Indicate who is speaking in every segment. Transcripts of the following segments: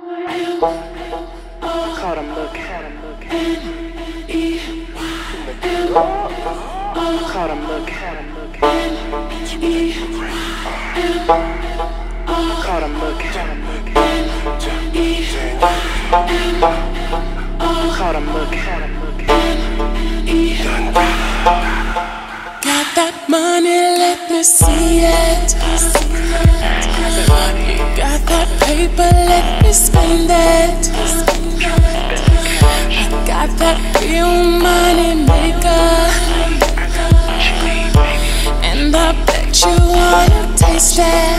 Speaker 1: Caught him looking. Caught him looking. Caught him looking. Caught him looking. Caught him looking. Caught him looking.
Speaker 2: Got that money, let me see it. Got that paper, let me spend it. I got that real money maker, and I bet you wanna taste it.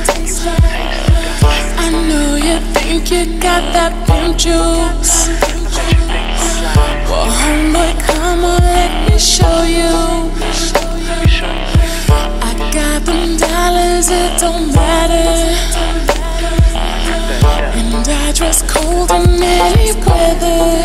Speaker 2: I know you think you got that pimp juice. Well, homeboy, come on, let me show you. I got them dollars, it don't matter. And I dress cold in any weather.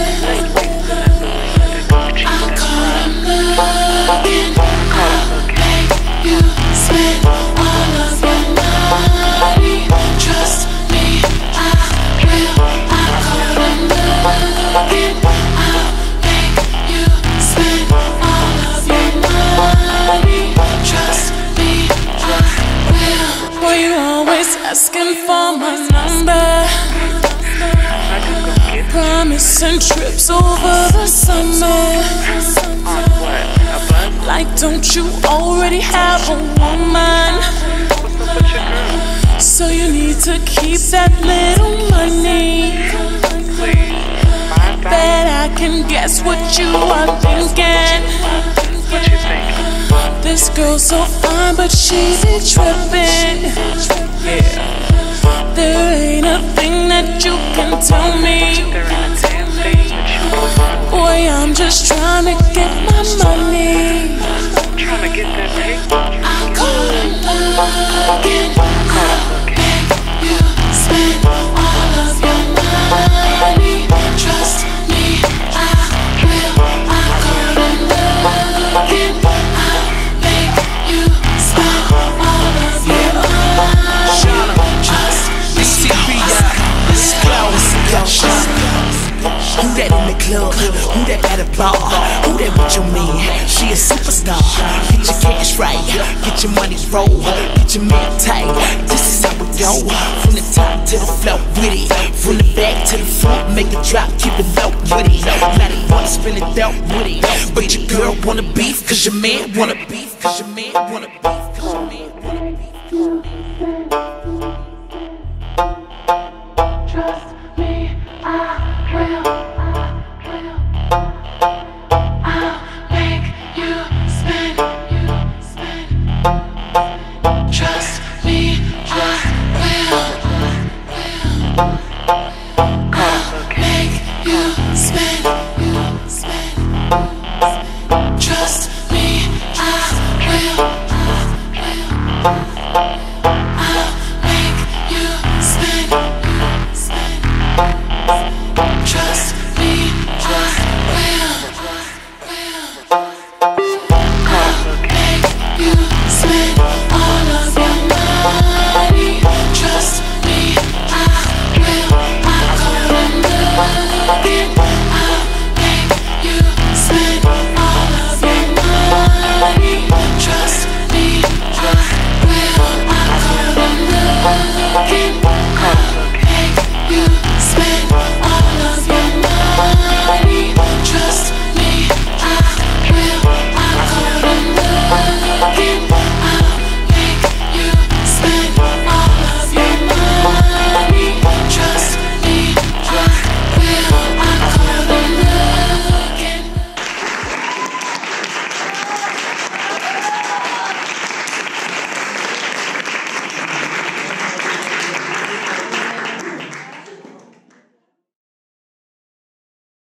Speaker 2: I call him looking. I'll make you spend all of your money. Trust me, I will. I call him looking. I'll make you spend all of your money. Trust me, I will. Boy, you always asking for my number, promising trips over the summer. Like, don't you already have a woman? So you need to keep that little money. Bet I can guess what you are thinking. This girl's so fine, but she be tripping. There ain't a thing that you can tell me. Boy, I'm just trying to get my money. I call him looking. I'll make you spend all of your money. Trust me, I will. I call him looking. I'll make you spend all of your money. Trust me,
Speaker 3: who that in the club? Who that at a bar? Who that with your man? She a superstar. Get your cash right, get your money roll, get your man tight. This is how we go. From the top to the floor with it, from the back to the front, make it drop, keep it low with it. Now they wanna spin it out with it, but your girl wanna beef, cause your man wanna beef, cause your man wanna beef, cause your man wanna beef.